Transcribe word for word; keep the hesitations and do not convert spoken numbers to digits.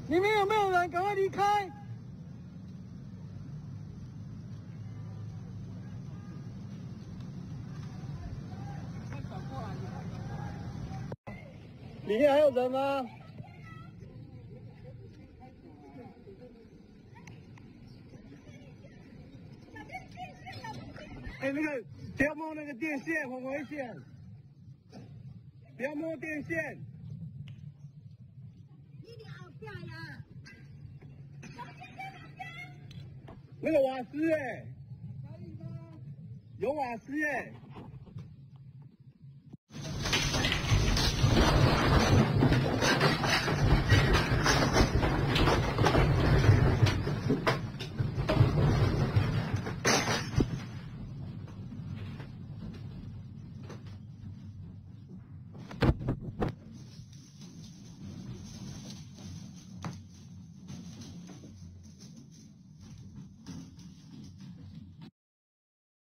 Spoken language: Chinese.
里面有没有人？赶快离开！里面还有人吗？哎，那个不要摸那个电线，很危险！不要摸电线。 你的后边呀！ 那个瓦斯哎、欸，有瓦斯哎、欸。